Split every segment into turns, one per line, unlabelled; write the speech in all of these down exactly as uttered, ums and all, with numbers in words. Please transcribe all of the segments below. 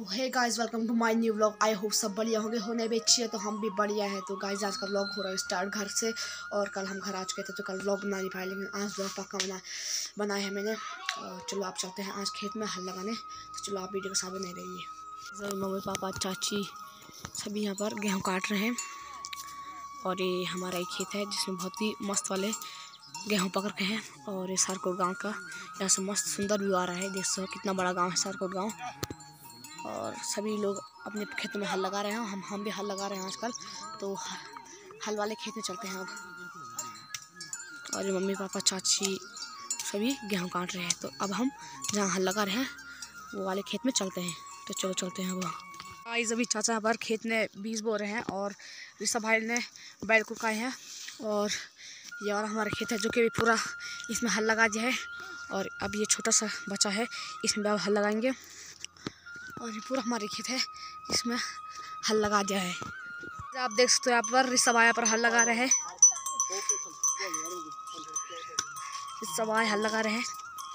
Hey guys, welcome to my new vlog. I hope सब बढ़िया होंगे, होने भी अच्छी है तो हम भी बढ़िया है। तो गाइस आज का व्लॉग हो रहा है स्टार्ट घर से। और कल हम घर आ चुके थे तो कल व्लॉग बना नहीं पाए, लेकिन आज व्लॉग पक्का बना बनाया है मैंने। और चलो आप चलते हैं आज खेत में हल लगाने। तो चलो आप वीडियो के साथ बने रहिए। मम्मी पापा चाची सभी यहाँ पर गेहूँ काट रहे हैं। और ये हमारा एक खेत है जिसमें बहुत ही मस्त वाले गेहूँ पकड़ के हैं। और ये सारकोट गाँव का यहाँ से मस्त सुंदर व्यू आ रहा है। देख सो कितना बड़ा गाँव है सारकोट गाँव। और सभी लोग अपने खेत में हल लगा रहे हैं। हम हम भी हल लगा रहे हैं आजकल। तो हल वाले खेत में चलते हैं अब। और मम्मी पापा चाची सभी गेहूँ काट रहे हैं। तो अब हम जहाँ हल लगा रहे हैं वो वाले खेत में चलते हैं। तो चलो चलते हैं अब। गाइस अभी चाचा पर खेत में बीज बो रहे हैं और ऋषभ भाई ने बैल को खाए हैं। और ये और हमारा खेत है जो कि पूरा इसमें हल लगा दिया है। और अब ये छोटा सा बचा है, इसमें अब हल लगाएंगे। और ये पूरा हमारे खेत है, इसमें हल लगा दिया है। आप देख सकते हो यहाँ पर ऋषभ आया पर हल लगा रहे हैं। ऋषभ आए हल लगा रहे हैं।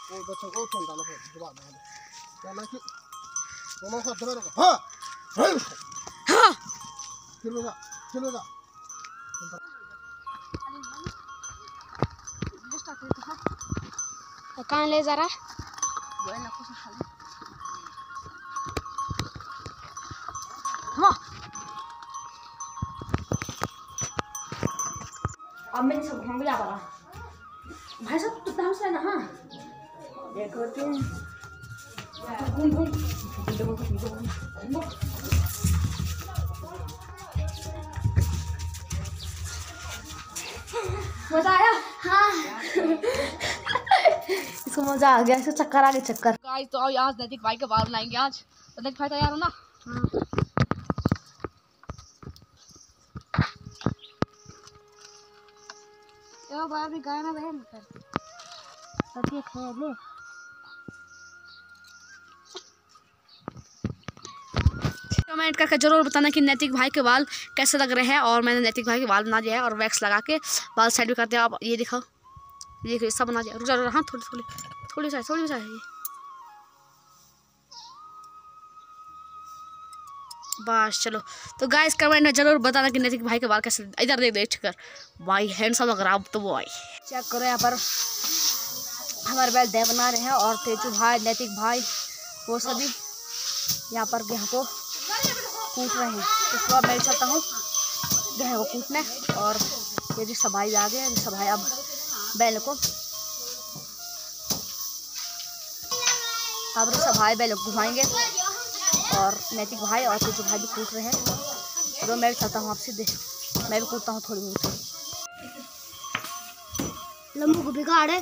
कहाँ ले जा रहा है? अब मैं सब घूम जा रहा भाई साहब तो डांस लेना। हाँ देखो तुम घूम घूम मजा आया। हाँ इसको मजा आ गया, इसको चक्कर आ गए चक्कर। गाइस तो आज नैतिक भाई के बाल बनाएंगे। आज नैतिक भाई तैयार हो ना? हाँ। यो बार भी गाना बहन कर सभी खेल ले। कमेंट करके जरूर बताना कि नैतिक भाई के बाल कैसे लग रहे हैं। और मैंने नैतिक भाई के बाल बना दिया है और वैक्स लगा के बाल साइड भी कर दिया। आप ये दिखाओ, ये देखो सब बना दिया। रुक जा, हाँ थोड़ी थोड़ी थोड़ी सा थोड़ी सा है बस। चलो तो गाइस कमेंट में जरूर बताना कि नैतिक भाई के बाल कैसे। इधर देख देख कर भाई हैंडसम लग रहा है अब तो वो। भाई चेक करो यहाँ पर हमारे बैल दे बना रहे हैं। और तेजू भाई नैतिक भाई वो सभी यहाँ पर गेहूँ को कूट रहे हैं। तो सुबह मैं चलता हूँ गेहूँ को कूटने। और ये ऋषभ भाई आ गए। ऋषभ भाई अब बैल को अब ऋषभ भाई बैल को घुमाएंगे। और नैतिक भाई और तेजू भाई भी कूट रहे हैं। तो मैं भी चलता हूँ आपसे देख, मैं भी कूटता हूँ थोड़ी बहुत। लंबू को बिगाड़े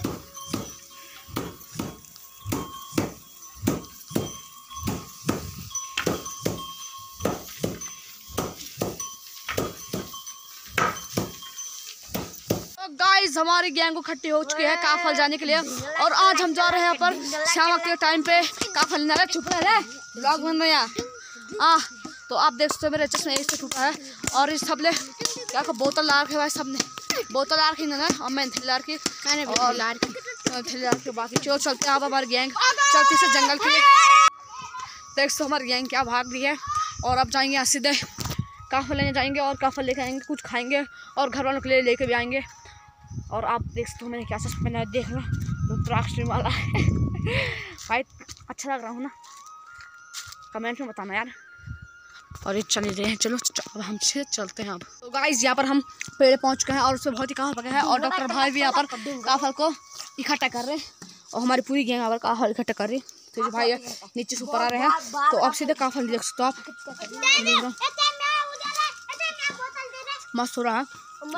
गाइस हमारी गैंग को खट्टी हो चुकी है काफल जाने के लिए। और आज हम जा रहे हैं यहाँ पर शाम के टाइम पे काफल लेने। चुप रहे, ब्लॉग बन रहे हैं। आ तो आप देख सकते हो मेरे चश्मे इससे टूटा है। और इस सबले क्या का बोतल ला रखे भाई, सबने बोतल ला रखी ना। और मैं थैली ला रखी और थैली ला रखी। बाकी चलो चलते हैं। आप हमारी गैंग चलती से जंगल के लिए। देख सकते हमारी गैंग क्या भाग रही है। और अब जाएंगे यहाँ सीधे काफल लेने जाएंगे। और काफल लेके आएंगे, कुछ खाएंगे और घर वालों के लिए लेके भी आएंगे। और आप देख सकते हो मैंने क्या चश्मा पहना है, देख लो रुद्राक्ष वाला है। भाई अच्छा लग रहा हूँ ना? कमेंट में बताना यार। और ये चल रहे हैं। चलो अब हम से चलते हैं अब। तो गाइस यहाँ पर हम पेड़ पहुँच गए हैं और उसमें बहुत ही काफल पके हैं। और डॉक्टर भाई भी यहाँ पर काफल को इकट्ठा कर रहे हैं। और हमारी पूरी गैंग यहाँ पर काफल इकट्ठा कर रही है। तो जो भाई नीचे से ऊपर आ रहे हैं। तो अब सीधे काफल देख सकते हो आप, मस्त हो रहा है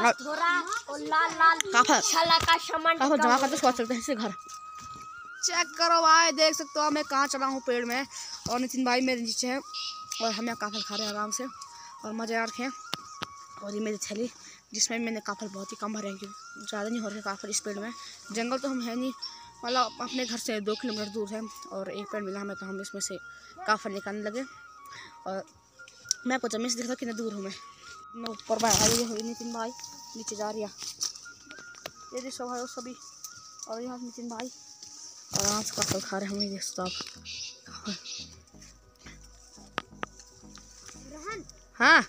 काफल काफल जमा करते स्वाद चलते हैं घर। चेक करो भाई, देख सकते हो मैं कहाँ चला हूँ पेड़ में। और नितिन भाई मेरे नीचे है और हम यहाँ काफल खा रहे हैं आराम से और मजे आ रखे हैं। और ये मेरी थैली जिसमें मैंने काफल बहुत ही कम भरे हैं क्योंकि ज़्यादा नहीं हो रहे काफल इस पेड़ में। जंगल तो हम है नहीं, मतलब अपने घर से दो किलोमीटर दूर है। और एक पेड़ मिला हमें तो हम इसमें से काफल निकालने लगे। और मैं आपको जमीन से दिखता कितना दूर हूँ मैं मैं ऊपर भाई हुई नितिन भाई नीचे जा रही है। ये देखो भाई सभी। और यहाँ नितिन भाई और आज का फल खा रहे हैं, हमें देख सकते आप। हाँ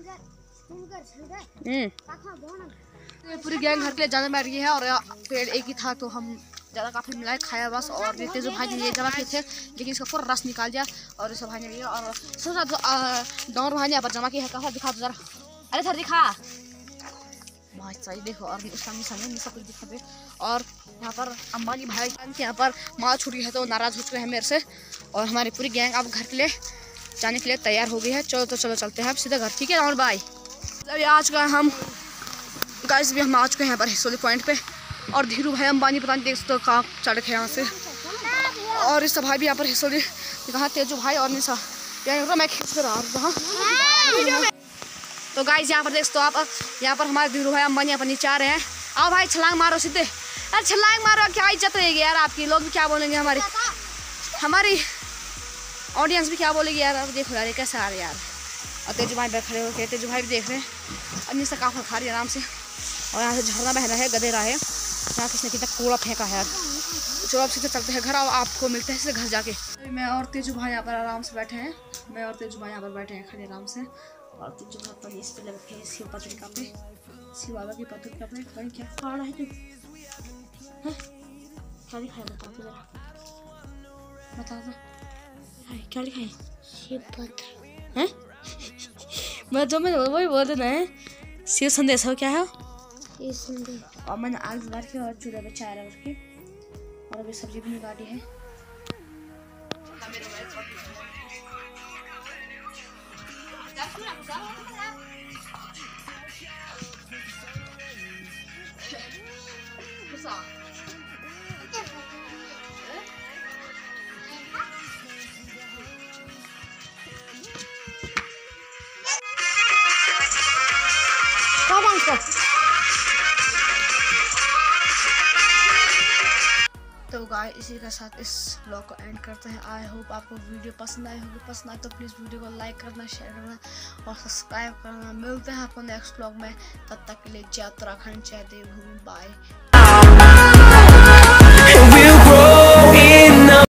पूरी गैंग घर के लिए जाने बैठ गई है और पेड़ एक ही था तो हम ज़्यादा काफ़ी मिलाए खाया बस। और ये तेजू भाई ने ये जमा किए थे लेकिन इसका पूरा रस निकाल दिया और इस भाई ने लिया और डॉन भाई ने यहाँ पर जमा किया है। कहाँ दिखा जरा, अरे सर दिखा भाई सही देखो। और उसका निशान सब कुछ दिखा दे। और यहाँ पर अंबानी भाई के यहाँ पर माँ छूट गई है तो नाराज़ हो चुके हैं मेरे से। और हमारी पूरी गैंग अब घर के लिए जाने के लिए तैयार हो गई है। चलो तो चलो चलते हैं अब सीधा घर, ठीक है राहुल भाई। अभी आज का हम गाइस भी हम आ चुके हैं यहाँ पर हिसोली पॉइंट पे। और धीरू भाई अंबानी पता नहीं देख सकते कहाँ चढ़ के यहाँ से। और इस भाई भी यहाँ पर हिसोली कहाँ तेजू भाई और निशा यहाँ मैं खींच कर रहा हूँ। तो गाइस यहाँ पर देख सकते हो आप, यहाँ पर हमारे धीरू भाई अंबानी यहाँ पर नीचे आ रहे हैं। आओ भाई छलांग मारो सीधे, अरे छलांग मारो, क्या इज्जत रहेगी यार आपकी, लोग भी क्या बोलेंगे, हमारी हमारी ऑडियंस भी क्या बोलेगी यार। अब देखो यार कैसे आ रहे यार। और तेजू भाई बैठ खड़े होकर तेजू भाई भी देख रहे हैं। अब निशा काफा खा रही है आराम से। और यहाँ से झरना बह रहा है, गधेरा है, यहाँ किसने कितना कूड़ा फेंका है यार। चलो अब सीधे चलते हैं घर, अब आपको मिलते हैं सीधे घर जाके। मैं और तेजू भाई यहाँ पर आराम से बैठे हैं, मैं और तेजू भाई यहाँ पर बैठे हैं खड़े आराम से। और तेजू भाई पर इस पे लगे हैं शिव पत्रिका पे, शिव बाबा की पत्रिका पे। भाई क्या खा रहा है तू, क्या दिखाया बता तो जरा, बता दो क्या लिखा है शिव पत्र है। मैं जो मैं वही बोल देना है शिव संदेश हो क्या है। और मैंने आग जला के और चूल्हे पे चाय रख के और अभी सब्जी भी निकाली है। तो गाइस इसी के साथ इस ब्लॉग को एंड करते हैं। आई होप आपको वीडियो पसंद आई होगी, पसंद आए तो प्लीज़ वीडियो को लाइक करना, शेयर करना और सब्सक्राइब करना। मिलते हैं आपको नेक्स्ट ब्लॉग में, तब तक के लिए जय उत्तराखंड, जय देवभूमि, बाय।